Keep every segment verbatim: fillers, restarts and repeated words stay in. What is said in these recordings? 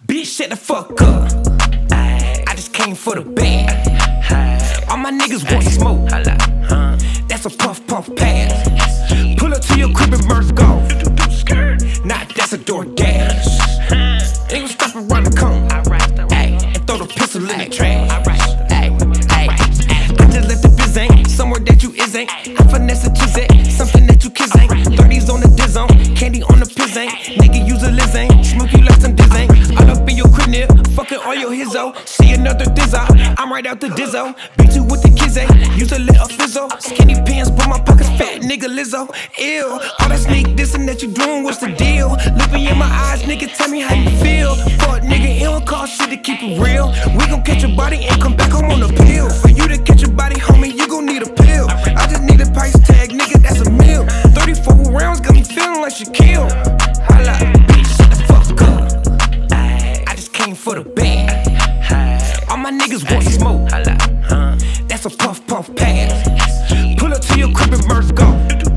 Bitch, shut the fuck up. I just came for the bag. All my niggas want smoke. That's a puff puff pass. Pull up to your crib and merch golf. Nah, that's a door dash. Ain't gon' stop around the cone. Ayy, and throw the pistol in the trash. Ayy, ayy, I just left the biz ain't somewhere that you is ain't. I finesse a chiz ain't something that you kiss ain't. thirties on the diz on, candy on the piz ain't. Nigga use a liz ain't, smoke you like some diz ain't. All up in your crib nip, fucking all your hizzo. See another dizzo, I'm right out the dizzo. Beat you with the kids ain't, use a little fizzo. Skinny pants, but my pockets fat, nigga Lizzo. Ew, all that sneak dissing that you doing, what's the deal? Looking in my eyes, nigga, tell me how you feel. Fuck nigga, it don't cost shit to keep it real. We gon' catch your body and come back home on a pill. For you to catch your body, homie, you gon' need a pill. I just need a price tag, nigga, that's a meal. thirty-four rounds got me feeling like Shaquille. Holla, bitch, shut the fuck up. I just came for the bag. All my niggas want smoke. That's a puff puff pass. Pull up to your crib and merch golf.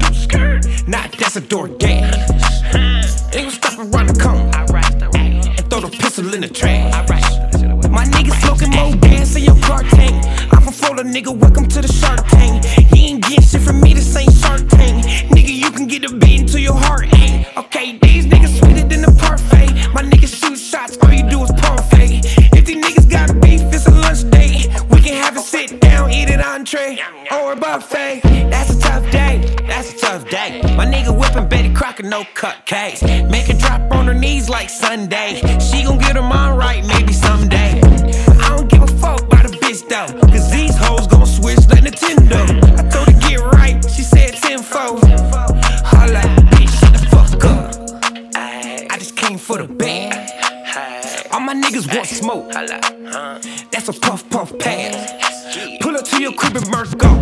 Nah, that's a door dash. Ain't gon' stop around the cone. And throw the pistol in the trash. My niggas smoking more gas in your car tank. I'm from Florida, nigga, welcome to the Shark Tank. You ain't getting shit from me, this ain't Shark Tank. Nigga, you can get a beat until your heart ain't. Okay, these niggas sweeter than a parfait. My niggas shoot shots, all you do is parfait. If these niggas got beef, it's a lunch date. We can have a sit down, eat an entree or a buffet. That's a tough day, that's a tough day. My nigga whipping Betty Crocker, no cupcakes. Make her drop on her knees like Sunday. She gon' get her mind right, maybe someday. I don't give a fuck about a bitch though, cause these hoes gon' switch like Nintendo. I told her get right, she said tenfold. Holla, bitch, shut the fuck up. I just came for the bag. All my niggas want smoke. That's a puff puff pass. Pull up to your crib and merch golf.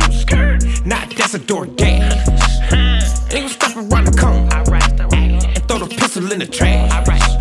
Nah, that's a door dash. Ain't gon' stop around the cone. And throw the pistol in the trash.